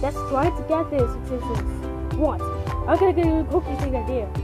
Let's try to get this citizens. What? I'm gonna get a cookie thing idea.